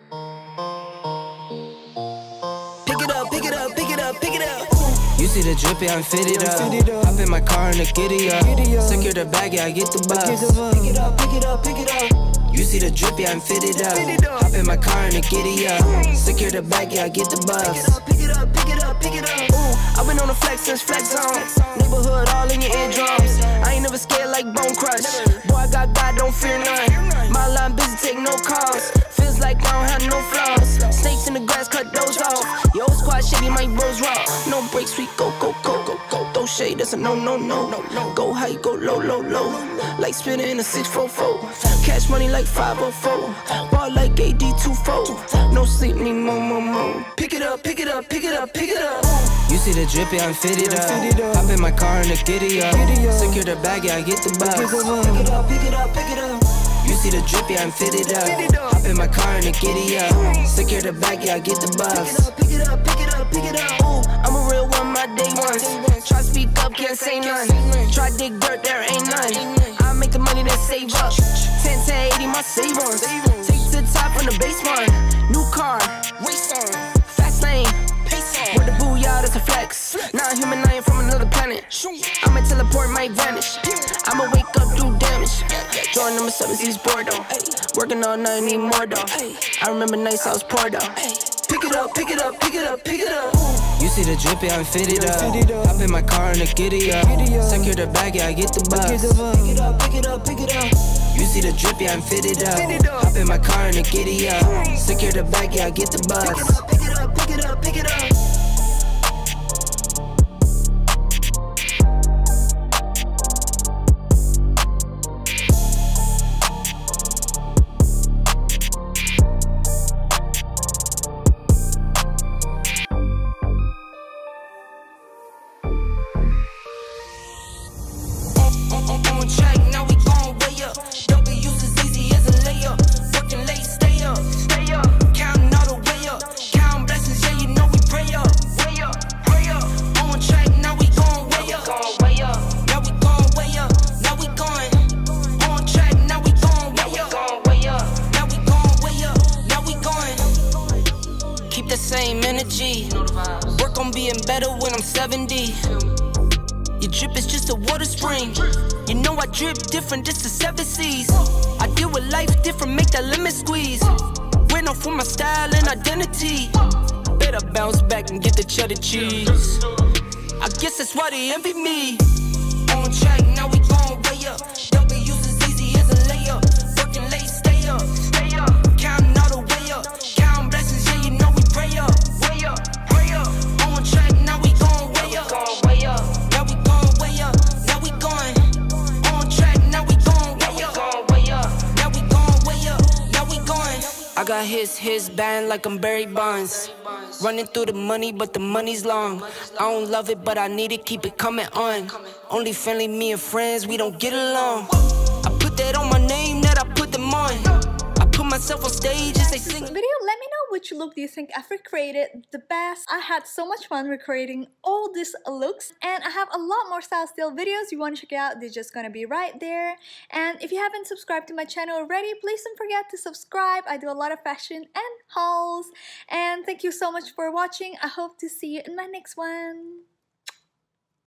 Pick it up, pick it up, pick it up, pick it up. You see the drippy, I'm fitted up. Hop in my car and the giddy up. Secure the bag, yeah, I get the bus. Pick it up, pick it up, pick it up. You see the drippy, I'm fitted up. Hop in my car and the giddy up. Secure the bag, yeah, I get the bus. Pick it up, pick it up, pick it up. Ooh, I've been on the flex since flex zone. Neighborhood all in your eardrums. I ain't never scared like Bone Crush. Boy, I got God, don't fear none. My line busy, take no calls. Feels like I don't have no flaws. Snakes in the grass, cut those off. Yo, squad shady, my bros raw. No breaks, we go, go, go, go, go. Throw shade, that's a no, no, no, no, no. Go high, go low, low, low. Like spinning in a 644. Cash money like 504. Ball like AD24. No sleep, need more, more, more. Pick it up, pick it up, pick it up, pick it up. You see the drippy, I'm fitted up. Hop in my car and the giddy up. Secure the bag, yeah, I get the bus. Pick it up, pick it up, pick it up. You see the drippy, I'm fitted up. Hop in my car and the giddy up. Secure the bag, yeah, I get the bus. Pick it up, pick it up, pick it up. Ooh, I'm a real one, my day ones. Try speak up, can't say none. Try dig dirt, there ain't none. I make the money that save up. 10 to 80, my savings. Take to the top on the base one. New car, race on. Fast lane, pace on. With the booyah, that's a flex. Not a human, I ain't from another planet. I'ma teleport, might vanish. I'ma wake up, do damage. Drawing number 7, East Bordeaux. Working all night, need more though. I remember nights I was poor though. Pick it up, pick it up, pick it up, pick it up. You see the drippy, I'm fitted up. Hop in my car and the giddy up. Secure the bag, yeah, I get the bus. Pick it up, pick it up, pick it up. You see the drippy, I'm fitted up. Hop in my car and the giddy up. Secure the bag, yeah, I get the bus. Pick it up, pick it up, pick it up. On track, now we gon' way up. W's as easy as a layup. Working late, stay up, stay up. Counting all the way up. Counting blessings, yeah, you know we pray up, way up, pray up. On track, now we gon' way up, way up. Now we gon' way up, now we going. On track, now we gon' way up, way up. Now we gon' way up, now we going. Keep the same energy. Work on being better when I'm 70. Your drip is just a water spring. You know I drip different, this the 7 seas. I deal with life different, make that lemon squeeze. We're known for my style and identity. Better bounce back and get the cheddar cheese. I guess that's why they envy me. On track, now we gon' way up. W's as easy as a layup. Working late, stay up, stay up. Counting all the way up. Counting blessings, yeah, you know we pray up, way up, pray up. On track, now we gon' way up, way up. I got his band like I'm Barry Bonds. Running through the money, but the money's long. I don't love it, but I need it, keep it coming on. Only friendly, me and friends, we don't get along. I put that on my name, that I put them on. I put myself on stage as they sing. Video, let me know which look do you think I've recreated the best. I had so much fun recreating all these looks, and I have a lot more style still videos you want to check out. They're just gonna be right there. And if you haven't subscribed to my channel already, please don't forget to subscribe. I do a lot of fashion and hauls. And thank you so much for watching. I hope to see you in my next one.